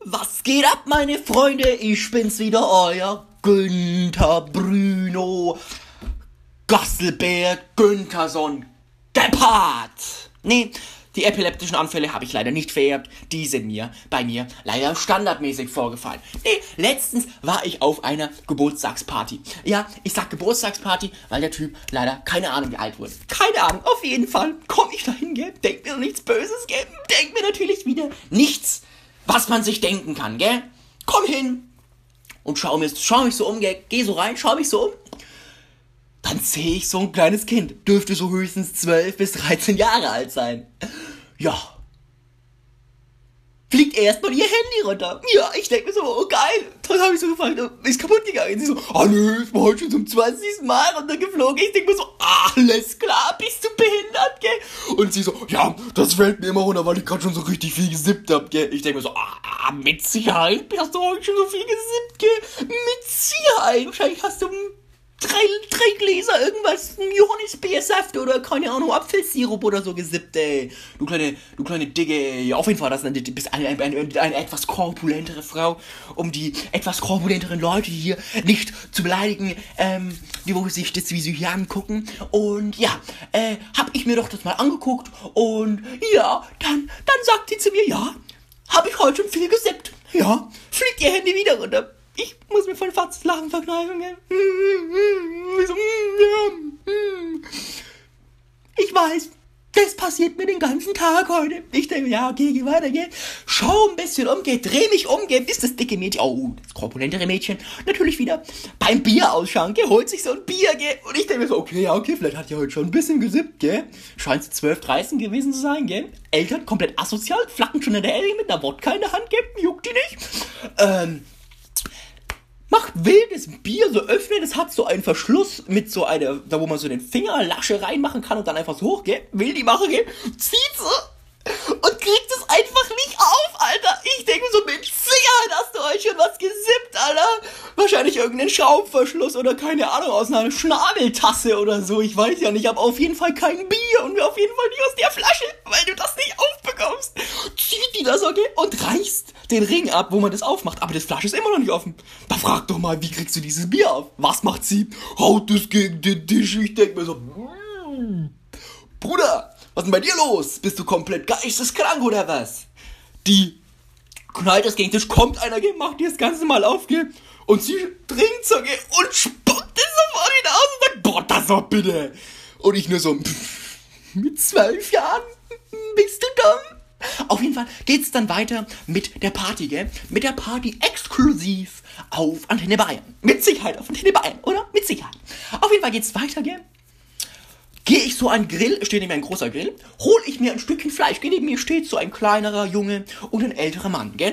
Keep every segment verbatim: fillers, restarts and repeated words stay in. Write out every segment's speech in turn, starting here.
Was geht ab, meine Freunde? Ich bin's wieder, euer Günther Bruno Gasselberg Güntherson Gebhardt. Nee, die epileptischen Anfälle habe ich leider nicht vererbt. Die sind mir bei mir leider standardmäßig vorgefallen. Nee, letztens war ich auf einer Geburtstagsparty. Ja, ich sag Geburtstagsparty, weil der Typ leider keine Ahnung wie alt wurde. Keine Ahnung, auf jeden Fall komme ich dahin, gell? Denk mir nichts Böses, gell? Denk mir natürlich wieder nichts, was man sich denken kann, gell? Komm hin und schau, mir, schau mich so um, gell? Geh so rein, schau mich so um. Dann sehe ich so ein kleines Kind. Dürfte so höchstens zwölf bis dreizehn Jahre alt sein. Ja. Fliegt erstmal ihr Handy runter. Ja, ich denke mir so, oh geil. Dann habe ich so gefragt, ist kaputt gegangen. Sie so, ah nö, ist mir heute schon zum zwanzigsten Mal runtergeflogen. Ich denke mir so, alles klar, bist du behindert, gell? Und sie so, ja, das fällt mir immer runter, weil ich gerade schon so richtig viel gesippt hab, gell? Ich denke mir so, ah, mit Sicherheit hast du heute schon so viel gesippt, gell? Mit Sicherheit. Wahrscheinlich hast du Drei, drei Gläser irgendwas, Johannisbeersaft oder keine Ahnung, Apfelsirup oder so gesippt, ey. Du kleine, du kleine Dicke, ey. Auf jeden Fall, das ist eine, eine, eine, eine, eine etwas korpulentere Frau, um die etwas korpulenteren Leute hier nicht zu beleidigen, ähm, die wo sich das wie sie hier angucken. Und ja, äh, hab ich mir doch das mal angeguckt und ja, dann, dann sagt sie zu mir, ja, hab ich heute schon viel gesippt. Ja, fliegt ihr Handy wieder runter. Ich muss mir voll fast Lachen verkneifen, gell? Ich weiß, das passiert mir den ganzen Tag heute. Ich denke, ja, okay, geh weiter, gell? Schau ein bisschen um, geh, dreh mich um, gell? Ist das dicke Mädchen, oh, das korpulentere Mädchen, natürlich wieder beim Bier ausschank, gell? Holt sich so ein Bier, gell? Und ich denke mir so, okay, ja, okay, vielleicht hat die heute schon ein bisschen gesippt, gell? Scheint sie zwölf, dreizehn gewesen zu sein, gell? Eltern komplett asozial, flacken schon in der Ellie mit einer Wodka in der Hand, gell? Juckt die nicht? Ähm... Macht wildes Bier, so öffnet, es hat so einen Verschluss mit so einer, da wo man so den Fingerlasche reinmachen kann und dann einfach so hoch, gell? Will die machen, gell? Zieht so und kriegt es einfach nicht auf, Alter. Ich denke so, mit Sicherheit hast du euch schon was gesippt, Alter. Wahrscheinlich irgendeinen Schraubverschluss oder keine Ahnung, aus einer Schnabeltasse oder so. Ich weiß ja nicht, aber auf jeden Fall kein Bier und auf jeden Fall nicht aus der Flasche, weil du das nicht aufbekommst. Zieht die das, okay? Und reißt den Ring ab, wo man das aufmacht. Aber das Flasche ist immer noch nicht offen. Da frag doch mal, wie kriegst du dieses Bier auf? Was macht sie? Haut es gegen den Tisch. Ich denk mir so, mm, Bruder, was ist denn bei dir los? Bist du komplett geisteskrank oder was? Die knallt das gegen den Tisch, kommt einer, gell, macht die das Ganze mal auf, gell, und sie trinkt so, gell, und spuckt es sofort wieder aus und sagt, boah, das doch bitte. Und ich nur so, pff, mit zwölf Jahren, bist du dumm? Auf jeden Fall geht's dann weiter mit der Party, gell? Mit der Party exklusiv auf Antenne Bayern. Mit Sicherheit auf Antenne Bayern, oder? Mit Sicherheit. Auf jeden Fall geht's weiter, gell? Gehe ich so an den Grill, steht neben mir ein großer Grill, hol ich mir ein Stückchen Fleisch, gell? Neben mir steht so ein kleinerer Junge und ein älterer Mann, gell?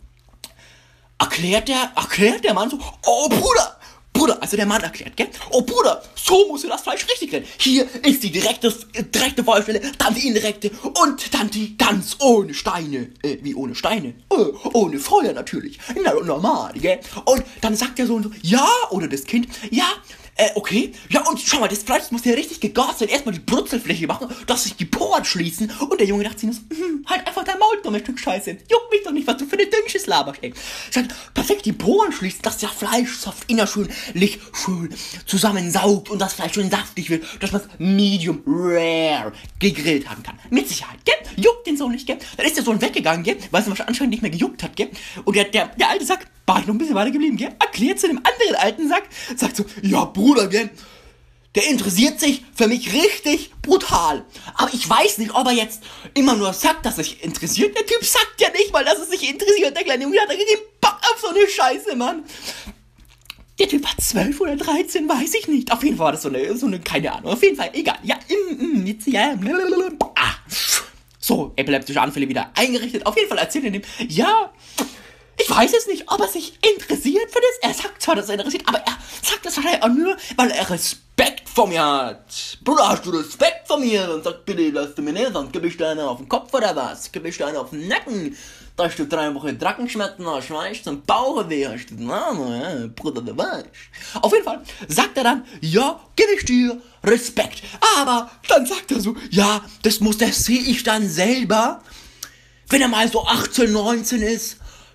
Erklärt der, erklärt der Mann so, oh Bruder, Bruder, also der Mann erklärt, gell? Oh Bruder, so musst du das Fleisch richtig grillen. Hier ist die direkte, direkte Feuerstelle, dann die indirekte und dann die ganz ohne Steine. Äh, wie ohne Steine? Äh, ohne Feuer natürlich. Na, normal, gell? Und dann sagt der Sohn so, ja, oder das Kind, ja, äh, okay, ja, und schau mal, das Fleisch muss ja richtig gegart sein. Erstmal die Brutzelfläche machen, dass sich die Poren schließen. Und der Junge dachte sich so, hm, halt einfach dein Maul, dummes Stück Scheiße. Juckt mich doch nicht, was du für eine Dünnschiss laberst, ey. Sagt, perfekt die Poren schließen, dass der Fleischsaft innerschönlich schön zusammensaugt und das Fleisch schön saftig wird, dass man es medium rare gegrillt haben kann. Mit Sicherheit, gell? Juckt den Sohn nicht, gell? Dann ist der Sohn weggegangen, gell? Weil es ihm anscheinend nicht mehr gejuckt hat, gell? Und der, der, der alte Sack war ich noch ein bisschen weiter geblieben, gell? Erklärt zu dem anderen alten Sack, sagt so, ja Bruder, gell? Der interessiert sich für mich richtig brutal. Aber ich weiß nicht, ob er jetzt immer nur sagt, dass er sich interessiert. Der Typ sagt ja nicht mal, dass er sich interessiert. Der kleine Junge hat richtig Bock auf so eine Scheiße, Mann. Der Typ war zwölf oder dreizehn, weiß ich nicht. Auf jeden Fall war das so eine, so eine, keine Ahnung. Auf jeden Fall, egal. Ja, mm, mm, jetzt, ja, ah. So, epileptische Anfälle wieder eingerichtet. Auf jeden Fall erzählt er dem, ja, ich weiß es nicht, ob er sich interessiert für das. Er sagt zwar, dass er interessiert, aber er sagt das halt auch nur, weil er Respekt vor mir hat. Bruder, hast du Respekt vor mir? Dann sag bitte, lass du mir nicht, sonst gib ich dir einen auf den Kopf oder was? Gib ich dir einen auf den Nacken? Dass du drei Wochen Drachenschmerzen hast, weißt du, zum Bauchweh hast du, na, Bruder, du weißt. Auf jeden Fall sagt er dann, ja, gib ich dir Respekt. Aber dann sagt er so, ja, das muss, das sehe ich dann selber, wenn er mal so achtzehn, neunzehn ist.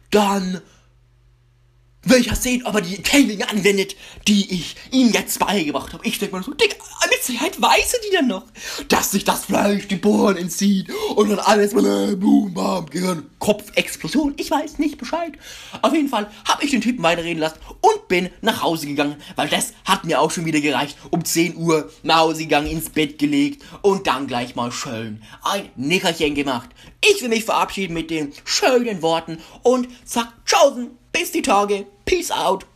dann will ich ja sehen, ob er die Techniken anwendet, die ich ihm jetzt beigebracht habe. Ich denke mal so, Digga, mit Sicherheit weiß er die dann noch, dass sich das Fleisch die Poren entzieht und dann alles mal, äh, boom, bam, Gehirn, Kopfexplosion. Ich weiß nicht Bescheid. Auf jeden Fall habe ich den Typen weiterreden lassen und bin nach Hause gegangen, weil das hat mir auch schon wieder gereicht. Um zehn Uhr nach Hause gegangen, ins Bett gelegt und dann gleich mal schön ein Nickerchen gemacht. Ich will mich verabschieden mit den schönen Worten und sag tschaußen, bis die Tage, peace out.